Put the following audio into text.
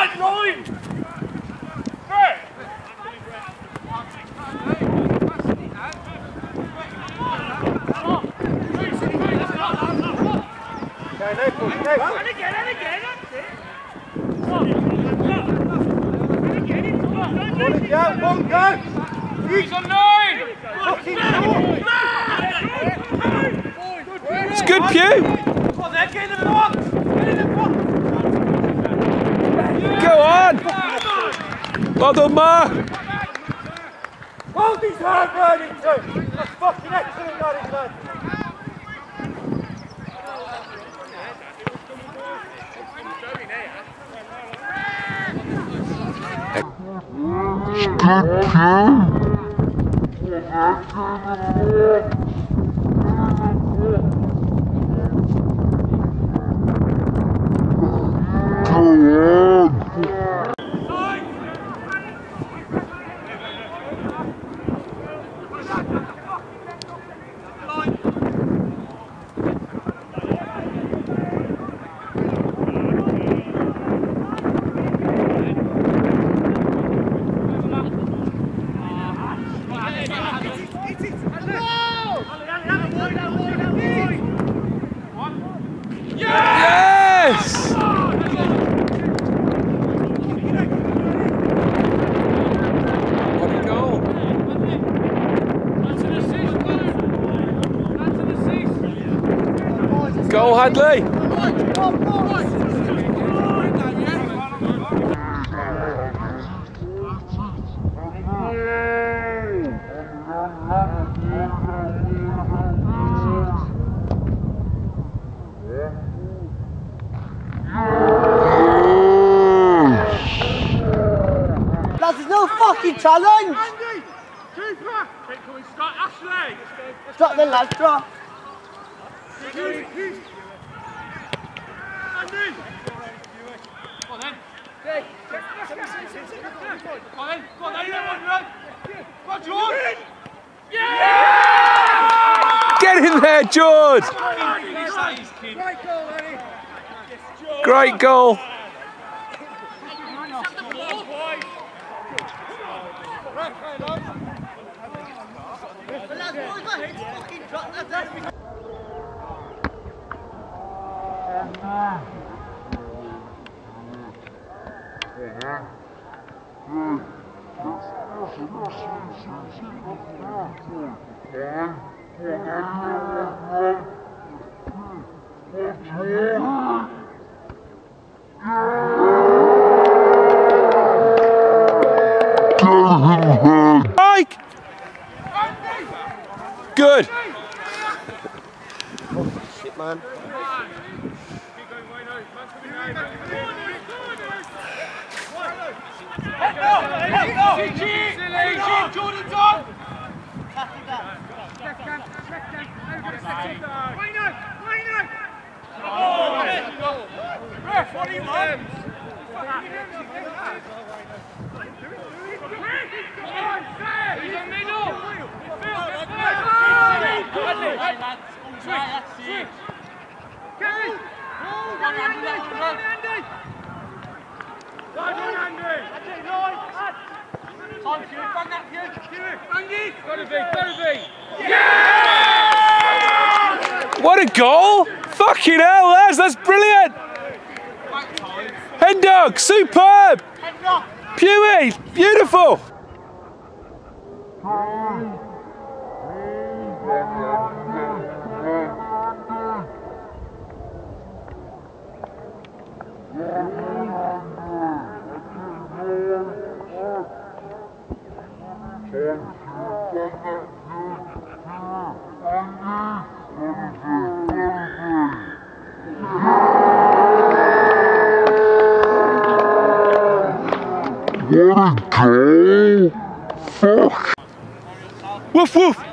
He's on 9! It's good, Pew! Go on! Well done, Mark! Hold his hand, Erdington! That's fucking excellent, Erdington! Yes! What a goal! Goal, Hadley! There's no fucking challenge! Andy! Keeper! Keep coming, Scott. Ashley! Drop the lad, drop. Andy! Go on then. Go on then, run! Go on, George! Yeah! Get in there, George! Great goal! Mike! Good! Shit, man. Jordan's on! Ref, what do you want? He's in the middle! What a goal! Fucking hell, lads, that's brilliant! Head dog, superb! Pewee, beautiful! What a goal! Fuck! Woof woof!